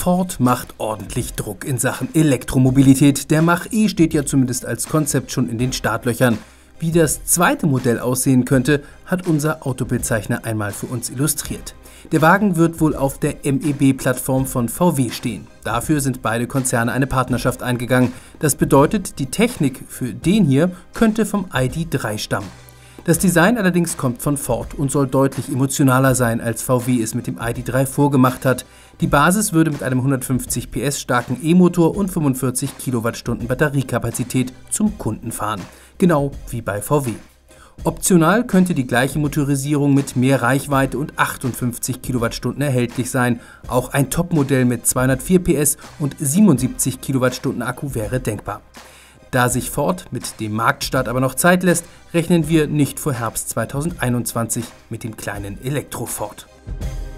Ford macht ordentlich Druck in Sachen Elektromobilität. Der Mach-E steht ja zumindest als Konzept schon in den Startlöchern. Wie das zweite Modell aussehen könnte, hat unser Autobildzeichner einmal für uns illustriert. Der Wagen wird wohl auf der MEB-Plattform von VW stehen. Dafür sind beide Konzerne eine Partnerschaft eingegangen. Das bedeutet, die Technik für den hier könnte vom ID.3 stammen. Das Design allerdings kommt von Ford und soll deutlich emotionaler sein, als VW es mit dem ID.3 vorgemacht hat. Die Basis würde mit einem 150 PS starken E-Motor und 45 Kilowattstunden Batteriekapazität zum Kunden fahren. Genau wie bei VW. Optional könnte die gleiche Motorisierung mit mehr Reichweite und 58 Kilowattstunden erhältlich sein. Auch ein Topmodell mit 204 PS und 77 Kilowattstunden Akku wäre denkbar. Da sich Ford mit dem Marktstart aber noch Zeit lässt, rechnen wir nicht vor Herbst 2021 mit dem kleinen Elektro-Ford.